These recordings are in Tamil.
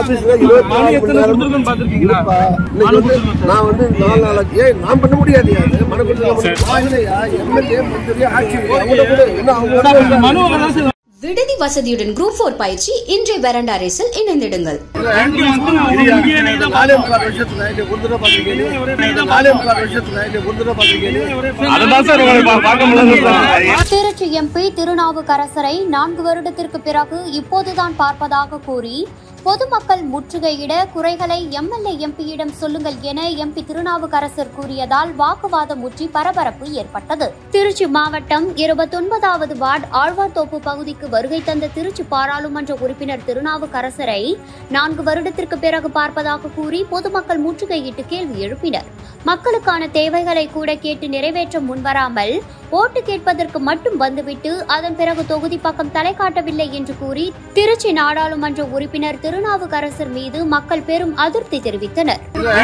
ஆபீஸ்ல 24 மணி நேரம் பாத்துட்டீங்களா? நான் வந்து 4 நாளைக்கு நான் பண்ண முடியாது. மனு கொடுத்தா எம்எல்ஏ மந்திரி ஆட்சி விடுதி வசதியுடன் குரூப் 4 பயிற்சி இன்றைய வெரண்டா ரேஸில் இணைந்திடுங்கள். திருச்சி எம்பி திருநாவுக்கரசரை 4 வருடத்திற்கு பிறகு இப்போதுதான் பார்ப்பதாக கூறி பொதுமக்கள் முற்றுகையிட குறைகளை எம்எல்ஏ எம்பியிடம் சொல்லுங்கள் என எம்பி திருநாவுக்கரசர் கூறியதால் வாக்குவாதம் முற்றி பரபரப்பு ஏற்பட்டது. திருச்சி மாவட்டம் 29வது வார்டு ஆழ்வார்தோப்பு பகுதிக்கு வருகை தந்த திருச்சி பாராளுமன்ற உறுப்பினர் திருநாவுக்கரசரை 4 வருடத்திற்கு பிறகு பார்ப்பதாக கூறி பொதுமக்கள் முற்றுகையிட்டு கேள்வி எழுப்பினர். மக்களுக்கான தேவைகளை கூட கேட்டு நிறைவேற்ற முன்வராமல் ஓட்டு கேட்பதற்கு மட்டும் வந்துவிட்டு அதன் பிறகு தொகுதி பக்கம் தலை காட்டவில்லை என்று கூறி திருச்சி நாடாளுமன்ற உறுப்பினர் திருநாவுக்கரசர் மீது மக்கள் பெரும் அதிருப்தி தெரிவித்தனர்.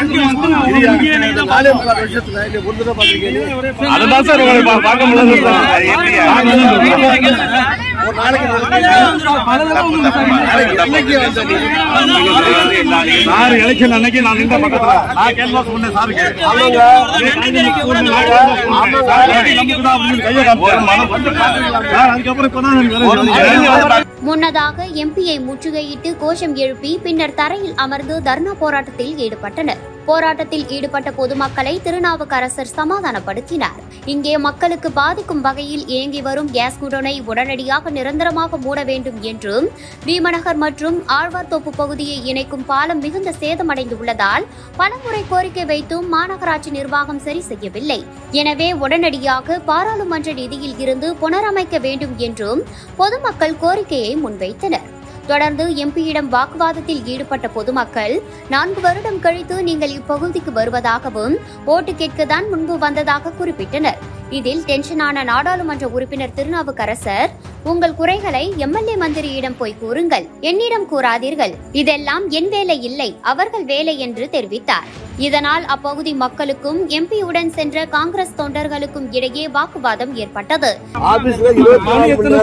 முன்னதாக எம்பியை முற்றுகையிட்டு கோஷம் எழுப்பி பின்னர் தரையில் அமர்ந்து தர்ணா போராட்டத்தில் ஈடுபட்டனர். போராட்டத்தில் ஈடுபட்ட பொதுமக்களை திருநாவுக்கரசர் சமாதானப்படுத்தினார். இங்கே மக்களுக்கு பாதிக்கும் வகையில் இயங்கி வரும் கேஸ் குடோனை உடனடியாக நிரந்தரமாக மூட வேண்டும் என்றும் பீமநகர் மற்றும் ஆழ்வார்தோப்பு பகுதியை இணைக்கும் பாலம் மிகுந்த சேதமடைந்துள்ளதால் பலமுறை கோரிக்கை வைத்தும் மாநகராட்சி நிர்வாகம் சரி செய்யவில்லை. எனவே உடனடியாக பாராளுமன்ற நிதியில் இருந்து புனரமைக்க வேண்டும் என்றும் பொதுமக்கள் கோரிக்கையை முன்வைத்தனர். தொடர்ந்து எம்பியிடம் வாக்குவாதத்தில் ஈடுபட்ட பொதுமக்கள் 4 வருடம் கழித்து நீங்கள் இப்பகுதிக்கு வருவதாகவும் ஓட்டு கேட்கத்தான் முன்பு வந்ததாக குறிப்பிட்டனர். இதில் டென்ஷனான நாடாளுமன்ற உறுப்பினர் திருநாவுக்கரசர், உங்கள் குறைகளை எம்எல்ஏ மந்திரியிடம் போய் கூறுங்கள், என்னிடம் கூறாதீர்கள், இதெல்லாம் என் வேலை இல்லை, அவர்கள் வேலை என்று தெரிவித்தார். இதனால் அப்பகுதி மக்களுக்கும் எம்பியுடன் சென்ற காங்கிரஸ் தொண்டர்களுக்கும் இடையே வாக்குவாதம் ஏற்பட்டது. ஆபீஸ்ல 24 மணி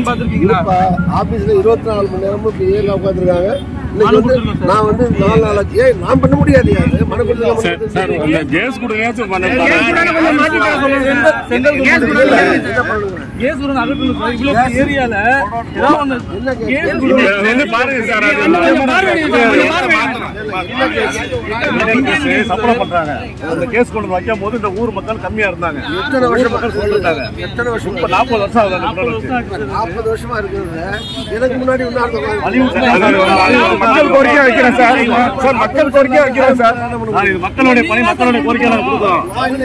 நேரமும் உட்காந்துருக்காங்க. நான் வந்து 4 நாளைக்கு நான் பண்ண முடியாது. மனு சம்பளம் பண்றாங்க. அந்த கேஸ் கொண்டு வைக்கும் போது இந்த ஊர் மக்கள் கம்மியா இருந்தாங்க. எத்தனை வருஷம் மக்கள் சொல்லிட்டாங்க? எத்தனை வருஷம்? 40 வருஷம் ஆகுது. 40 வருஷமா இருக்குது. எனக்கு முன்னாடி மக்கள் கோரிக்கை வைக்கிறேன் சார். சார் மக்கள் கோரிக்கை வைக்கிறேன் சார். மக்களுடைய பணி, மக்களுடைய கோரிக்கை நாங்கள் கொடுக்குறோம்.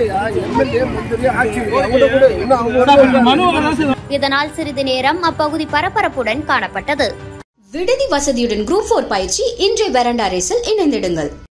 இதனால் சிறிது நேரம் அப்பகுதி பரபரப்புடன் காணப்பட்டது. விடுதி வசதியுடன் குரூப் 4 பயிற்சி இன்றைய வெரண்டா ரேஸில் இணைந்திடுங்கள்.